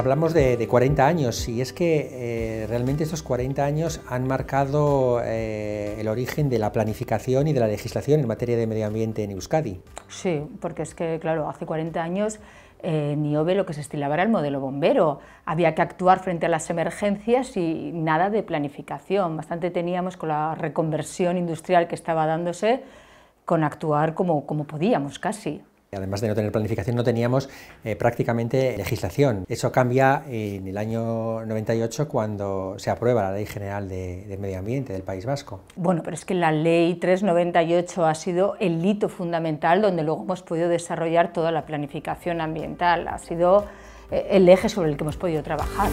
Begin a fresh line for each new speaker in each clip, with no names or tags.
hablamos de 40 años y es que realmente estos 40 años han marcado el origen de la planificación y de la legislación en materia de medio ambiente en Euskadi.
Sí, porque es que, claro, hace 40 años Niobe lo que se estilaba era el modelo bombero. Había que actuar frente a las emergencias y nada de planificación. Bastante teníamos con la reconversión industrial que estaba dándose, con actuar como podíamos casi.
Además de no tener planificación, no teníamos prácticamente legislación. Eso cambia en el año 98 cuando se aprueba la Ley General de Medio Ambiente del País Vasco.
Bueno, pero es que la Ley 398 ha sido el hito fundamental donde luego hemos podido desarrollar toda la planificación ambiental. Ha sido el eje sobre el que hemos podido trabajar.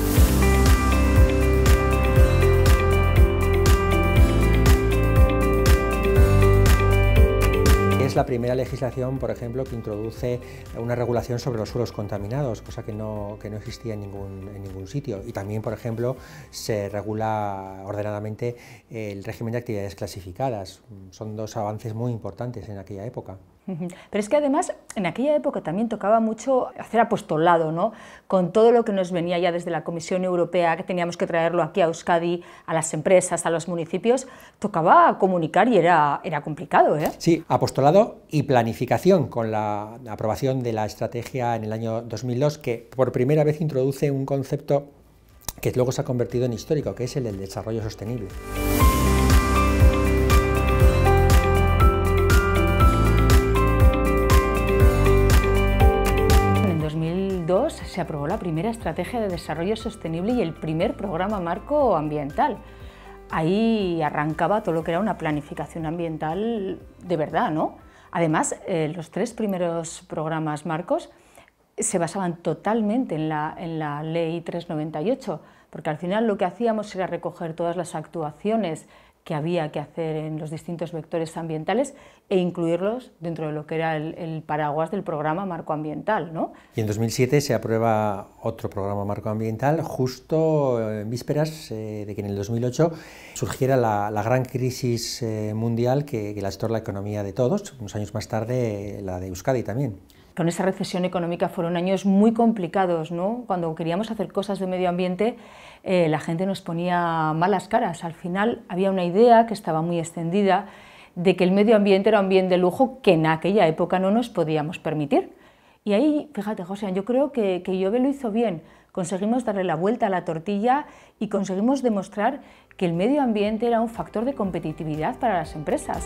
Es la primera legislación, por ejemplo, que introduce una regulación sobre los suelos contaminados, cosa que no existía en ningún sitio. Y también, por ejemplo, se regula ordenadamente el régimen de actividades clasificadas. Son dos avances muy importantes en aquella época.
Pero es que además en aquella época también tocaba mucho hacer apostolado, ¿no? Con todo lo que nos venía ya desde la Comisión Europea, que teníamos que traerlo aquí a Euskadi, a las empresas, a los municipios, tocaba comunicar y era complicado, ¿eh?
Sí, apostolado y planificación con la aprobación de la estrategia en el año 2002, que por primera vez introduce un concepto que luego se ha convertido en histórico, que es el del desarrollo sostenible.
Se aprobó la primera estrategia de desarrollo sostenible y el primer programa marco ambiental. Ahí arrancaba todo lo que era una planificación ambiental de verdad, ¿no? Además, los tres primeros programas marcos se basaban totalmente en la Ley 398, porque al final lo que hacíamos era recoger todas las actuaciones que había que hacer en los distintos vectores ambientales e incluirlos dentro de lo que era el paraguas del programa marco ambiental, ¿no?
Y en 2007 se aprueba otro programa marco ambiental justo en vísperas de que en el 2008 surgiera la gran crisis mundial que lastró la economía de todos, unos años más tarde la de Euskadi también.
Con esa recesión económica fueron años muy complicados, ¿no? Cuando queríamos hacer cosas de medio ambiente, la gente nos ponía malas caras. Al final había una idea que estaba muy extendida de que el medio ambiente era un bien de lujo que en aquella época no nos podíamos permitir. Y ahí, fíjate, José, yo creo que Niobe lo hizo bien. Conseguimos darle la vuelta a la tortilla y conseguimos demostrar que el medio ambiente era un factor de competitividad para las empresas.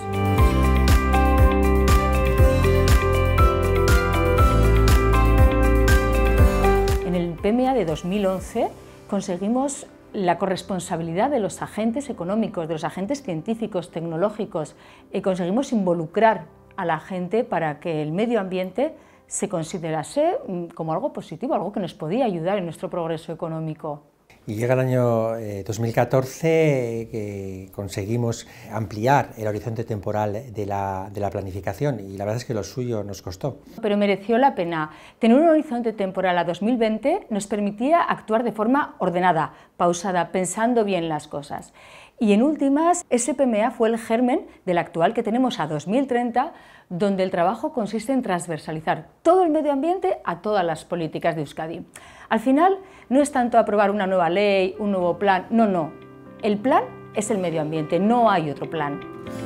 En el PMA de 2011 conseguimos la corresponsabilidad de los agentes económicos, de los agentes científicos, tecnológicos, y conseguimos involucrar a la gente para que el medio ambiente se considerase como algo positivo, algo que nos podía ayudar en nuestro progreso económico.
Y llega el año 2014 que conseguimos ampliar el horizonte temporal de la planificación y la verdad es que lo suyo nos costó.
Pero mereció la pena. Tener un horizonte temporal a 2020 nos permitía actuar de forma ordenada, pausada, pensando bien las cosas. Y en últimas, ese PMA fue el germen del actual que tenemos a 2030, donde el trabajo consiste en transversalizar todo el medio ambiente a todas las políticas de Euskadi. Al final, no es tanto aprobar una nueva ley, un nuevo plan, no. El plan es el medio ambiente, no hay otro plan.